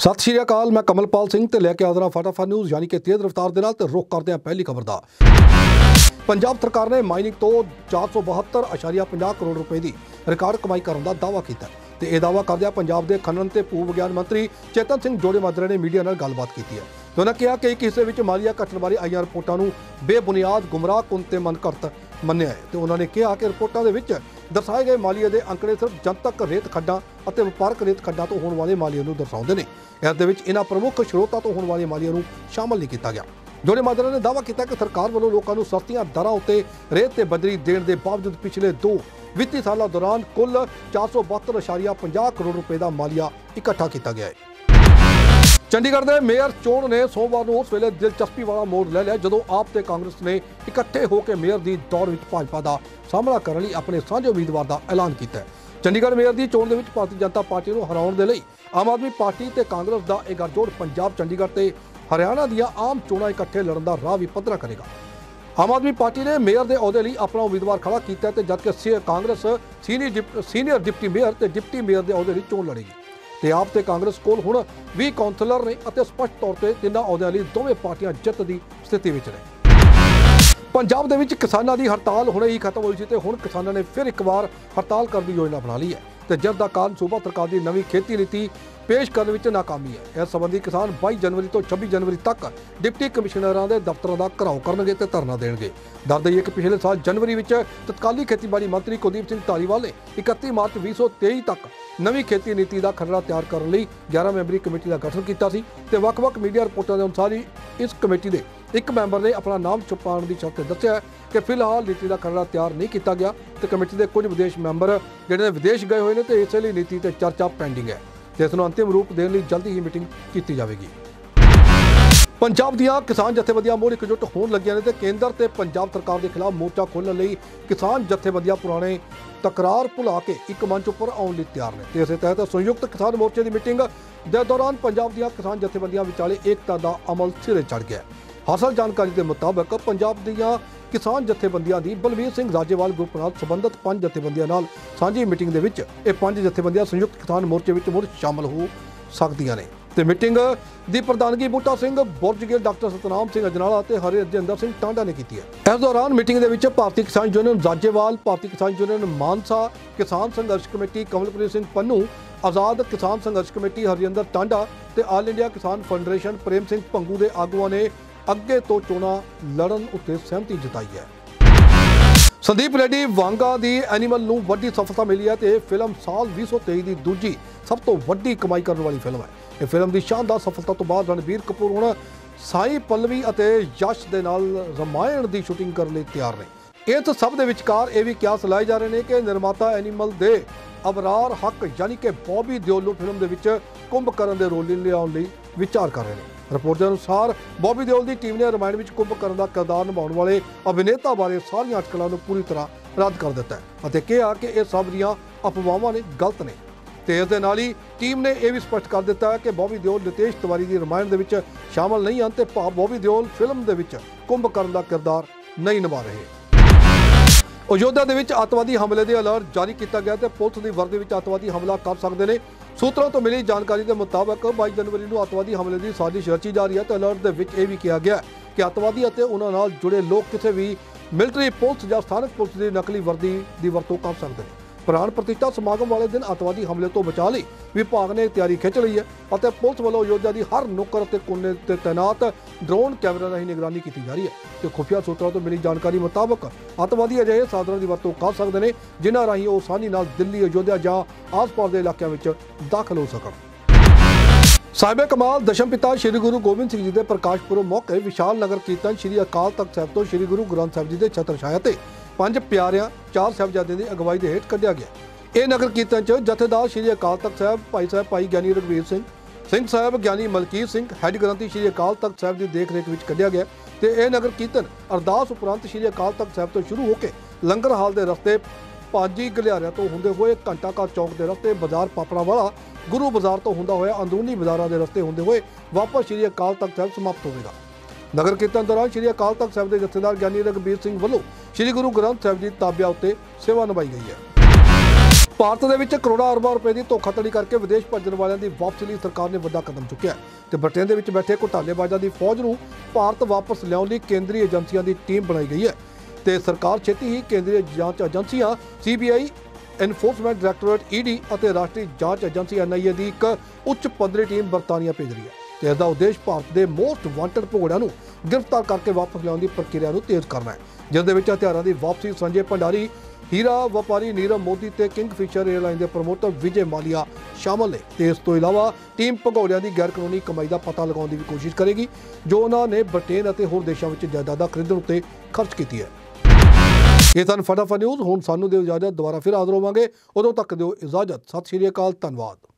सत श्री अकाल, मैं कमलपाल सिंह ते लैके हाज़र फटाफट न्यूज़ यानी कि तेज़ रफ्तार दे नाल ते रुख करते हैं पहली खबर दा। पंजाब सरकार ने माइनिंग तो 472.50 करोड़ रुपए की रिकॉर्ड कमाई करने का दावा किया ते यह दावा करदे पंजाब के खनन ते भू विज्ञान मंत्री चेतन सिंह जोड़ेमाजरे ने मीडिया नाल गलबात की है। तो उन्होंने कहा कि एक हिस्से में मालिया घटन बारे आईयां रिपोर्टां नूं बेबुनियाद गुमराह कुन ते मनघड़त मन्निया है। तो उन्होंने कहा कि रिपोर्टां दे विच दर्शाए गए मालिया के अंकड़े सिर्फ जनतक रेत खड्डां ਅਤੇ ਵਪਾਰਕ रेत खड्डां तो होने वाले मालिया नूं दर्शाउंदे ने। इस दे विच इन्हां प्रमुख स्रोतां तो होने वाले मालिया नूं शामिल नहीं किया गया। जोड़ेमाजरा ने दावा किया कि सरकार वालों लोगों को सस्तियां दरां उत्ते रेत ते बजरी देण दे बावजूद पिछले 2 ਵਿੱਤੀ सालों दौरान कुल 472.50 करोड़ रुपए का मालिया इकट्ठा किया गया है। चंडीगढ़ के मेयर चोण ने सोमवार को उस वेले दिलचस्पी वाला मोड़ ले लिया जदों आप ते कांग्रेस ने इकट्ठे होकर मेयर की दौड़ में भाजपा का सामना करने लई अपने साझे उम्मीदवार का ऐलान किया। चंडीगढ़ मेयर की चोण के भारतीय जनता पार्टी को हराउण दे लई आम आदमी पार्टी ते कांग्रेस का एक गठजोड़ पंजाब चंडीगढ़ ते हरियाणा दी आम चोणां इकट्ठे लड़न का राह भी पद्धरा करेगा। आम आदमी पार्टी ने मेयर के अहुदे लई अपना उम्मीदवार खड़ा किया है, जबकि कांग्रेस सीनियर डिप्टी मेयर ते डिप्टी मेयर के अहुदे लई चोण लड़ेगी। ते आप ते कांग्रेस कोल हुण 20 कौंसलर ने अते स्पष्ट तौर पर तिन्हां अहुदियां लई दोवें पार्टियां जित की स्थिति विच ने। पंजाब दे विच किसानां दी हड़ताल हुणे ही खत्म होई सी ते हुण किसानां ने फिर एक बार हड़ताल करने की योजना बना ली है ते जिस दा कारण सूबा सरकार की नवीं खेती नीति पेश करने में नाकामी है। इस संबंधी किसान 22 जनवरी तो 26 जनवरी तक डिप्टी कमिश्नरां दे दफ्तरां दा घिराव करनगे ते धरना देणगे। दस दईए कि पिछले साल जनवरी में तत्काली खेतीबाड़ी मंत्री कुलदीप सिंह धालीवाल ने 31 मार्च 2023 तक नवीं खेती नीति का खरड़ा तैयार करने लई 11 मैंबरी कमेटी का गठन किया सी ते वख-वख मीडिया रिपोर्टां के अनुसार ही इस कमेटी के एक मैंबर ने अपना नाम छुपाने की शर्त दस्सिया कि फिलहाल नीति का खरड़ा तैयार नहीं किया गया तो कमेटी के कुछ विदेश मैंबर जिहड़े विदेश गए हुए हैं तो इसलिए नीति ते चर्चा पेंडिंग है ते इसनूं अंतिम रूप देने लई जल्दी ही मीटिंग की जाएगी। पंजाब दियां किसान जथेबंदियां मुड़ एकजुट होण लगियां ने ते केंद्र ते पंजाब सरकार के खिलाफ मोर्चा खोलण लई किसान जथेबंदियां पुराने तकरार भुला के एक मंच पर आउण लई तैयार ने। इस तहत संयुक्त किसान मोर्चे की मीटिंग के दौरान पंजाब दियां किसान जथेबंदियां विचाले एकता का अमल सिरे चढ़ गया। हासिल जानकारी के मुताबिक पंजाब दियां किसान जथेबंदियां दी बलवीर सिंह राजेवाल ग्रुप नाल संबंधित 5 जथेबंदियां नाल सांझी मीटिंग दे विच ये 5 जथेबंदियां संयुक्त किसान मोर्चे विच मुड़ शामिल हो सकदियां ने ते मीटिंग दी प्रधानगी बूटा सिंह बुरजगिल, डॉक्टर सतनाम सिंह अजनाला ते हरजिंदर सिंह टांडा ने की है। इस दौरान मीटिंग दे विच भारतीय किसान यूनियन राजेवाल, भारतीय किसान union Mansa, Kisan Sangharsh committee Kamalpreet Singh Pannu, Azad Kisan Sangharsh committee Harjinder Tanda ते all India Kisan federation Prem Singh Bhangu के आगुआं ने अगे तो चोणां लड़न उत्ते सहमति जताई है। संदीप रेड्डी वांगा दी एनीमल नूं वड्डी सफलता मिली है ते फिल्म साल 2023 की दूजी सब तो वड्डी कमाई करने वाली फिल्म है। इस फिल्म की शानदार सफलता तो बाद रणबीर कपूर हुण साई पल्लवी अते यश दे नाल रामायण की शूटिंग करने लई तैयार ने। इस सब दे विचकार यह भी कियास लाए जा रहे हैं कि निर्माता एनीमल दे अबरार हक यानी कि बॉबी देओल नूं फिल्म दे विच कुंभकर्ण दे रोल लिआउण लई विचार कर रहे हैं। रिपोर्ट के अनुसार बॉबी देओल की टीम ने रामायण में कुंभकर्ण का किरदार निभाने वाले अभिनेता बारे सारियां अटकलों को पूरी तरह रद्द कर दिता है और कहा कि यह सब दियां अफवाहां ने गलत ने। तो इस दे नाल ही टीम ने यह भी स्पष्ट कर दिता है कि बॉबी देओल नितेश तिवारी की रामायण के विच शामिल नहीं हैं ते बॉबी देओल फिल्म के विच कुंभकर्ण का किरदार नहीं निभा रहे। अयोध्या के विच अतवादी हमले के अलर्ट जारी किया गया तो पुलिस की वर्दी में अतवादी हमला कर सकते हैं। सूत्रों तो मिली जानकारी के मुताबिक 22 जनवरी को अतवादी हमले की साजिश रची जा रही है तो अलर्ट के यह भी कहा गया कि अतवादी और उन्होंने नाल जुड़े लोग किसी भी मिलिटरी पुलिस या स्थानक पुलिस की नकली वर्दी की वरतों कर सकते हैं। प्राण प्रतिष्ठा समागम वाले दिन अतवादी हमले तो बचा लई विभाग ने तैयारी खिंच ली है और पुलिस वालों अयोध्या की हर नुक्कड़ और कोने ते तैनात ड्रोन कैमरे राही निगरानी की जा रही है। तो खुफिया सूत्रों तो मिली जानकारी मुताबिक अतवादी अजिहे साधनों की वरतों कर सकते हैं जिन्हां राही वो आसानी नाल दिल्ली, अयोध्या या आस पास के इलाकों में दाखिल हो सकन। साहिब कमाल दशम पिता श्री गुरु गोबिंद सिंह जी के प्रकाश पुरब मौके विशाल नगर कीर्तन श्री अकाल तख्त साहिब तो श्री गुरु ग्रंथ साहिब जी के छत्र छाया ते 5 प्यारियां 4 साहिबजादे की अगवाई के हेठ कढ़िया गया। यह नगर कीर्तन च जथेदार श्री अकाल तख्त साहिब भाई ज्ञानी रघुवीर सिंह साहिब, ज्ञानी मलकीत सिंह, हैड ग्रंथी श्री अकाल तख्त साहिब की देख रेख में कढ़िया गया। तो यह नगर कीर्तन अरदास उपरंत श्री अकाल तख्त साहिब तो शुरू होकर लंगर हाल के रस्ते पाजी गलियारिया तो होंदे हुए घंटा घर चौक के रस्ते बाजार पापड़ा वाला गुरु बाजार तो होंदा होया अंदरूनी बाजारों के रस्ते होंदे हुए वापस श्री अकाल तख्त साहिब समाप्त होगा। नगर कीर्तन दौरान श्री अकाल तख्त साहिब के जथेदार ज्ञानी रघुवीर सिंह वालों श्री गुरु ग्रंथ साहिब जी ताबिया उत्ते सेवा निभाई गई है। ਭਾਰਤ ਦੇ ਵਿੱਚ ਕਰੋੜਾਂ ਅਰਬਾਂ ਰੁਪਏ ਦੀ ਧੋਖਾਧੜੀ ਕਰਕੇ ਵਿਦੇਸ਼ ਭੱਜਣ ਵਾਲਿਆਂ ਦੀ ਵਾਪਸੀ ਲਈ ਸਰਕਾਰ ਨੇ ਵੱਡਾ ਕਦਮ ਚੁੱਕਿਆ ਤੇ ਬ੍ਰਿਟੇਨ ਦੇ ਵਿੱਚ ਬੈਠੇ ਘੁਟਾਲੇਬਾਜ਼ਾਂ ਦੀ ਫੌਜ ਨੂੰ ਭਾਰਤ ਵਾਪਸ ਲਿਆਉਣ ਲਈ ਕੇਂਦਰੀ ਏਜੰਸੀਆਂ ਦੀ ਟੀਮ ਬਣਾਈ ਗਈ ਹੈ ਤੇ ਸਰਕਾਰ ਛੇਤੀ ਹੀ ਕੇਂਦਰੀ ਜਾਂਚ ਏਜੰਸੀਆਂ CBI, ਐਨਫੋਰਸਮੈਂਟ ਡਾਇਰੈਕਟੋਰੇਟ ED ਅਤੇ ਰਾਸ਼ਟਰੀ ਜਾਂਚ ਏਜੰਸੀ NIA ਦੀ ਇੱਕ ਉੱਚ ਪੱਧਰੀ ਟੀਮ ਬਰਤਾਨੀਆ ਭੇਜ ਰਹੀ ਹੈ ਤੇ ਇਸ ਦਾ ਉਦੇਸ਼ ਭਾਰਤ ਦੇ ਮੋਸਟ ਵਾਂਟਡ ਭਗੌੜਿਆਂ ਨੂੰ ਗ੍ਰਿਫਤਾਰ ਕਰਕੇ ਵਾਪਸ ਲਿਆਉਣ ਦੀ ਪ੍ਰਕਿਰਿਆ ਨੂੰ ਤੇਜ਼ ਕਰਨਾ ਹੈ, ਜਿਸ ਦੇ ਵਿੱਚ ਹਥਿਆਰਾਂ ਦੀ ਵਾਪਸੀ ਸੰਜੇ ਭੰਡਾਰੀ, ਹੀਰਾ ਵਪਾਰੀ ਨੀਰਵ ਮੋਦੀ ਤੇ ਕਿੰਗਫਿਸ਼ਰ 에ਅਰਲਾਈਨ ਦੇ ਪ੍ਰਮੋਟਰ ਵਿਜੇ ਮਾਲੀਆ ਸ਼ਾਮਲ ਨੇ ਤੇ ਇਸ ਤੋਂ ਇਲਾਵਾ ਟੀਮ ਭਗੌੜਿਆਂ ਦੀ ਗੈਰ ਕਾਨੂੰਨੀ ਕਮਾਈ ਦਾ ਪਤਾ ਲਗਾਉਣ ਦੀ ਵੀ ਕੋਸ਼ਿਸ਼ ਕਰੇਗੀ ਜੋ ਉਹਨਾਂ ਨੇ ਬ੍ਰਿਟੇਨ ਅਤੇ ਹੋਰ ਦੇਸ਼ਾਂ ਵਿੱਚ ਜਾਇਦਾਦਾਂ ਖਰੀਦਣ ਉੱਤੇ ਖਰਚ ਕੀਤੀ ਹੈ। ਇਹ ਸਨ ਫਟਾਫਟ ਨਿਊਜ਼। ਹੁਣ ਸਾਨੂੰ ਦਿਓ ਇਜਾਜ਼ਤ, ਦੁਬਾਰਾ ਫਿਰ ਹਾਜ਼ਰ ਹੋਵਾਂਗੇ। ਉਦੋਂ ਤੱਕ ਦਿਓ ਇਜਾਜ਼ਤ। ਸਤਿ ਸ਼੍ਰੀ ਅਕਾਲ, ਧੰਨਵਾਦ।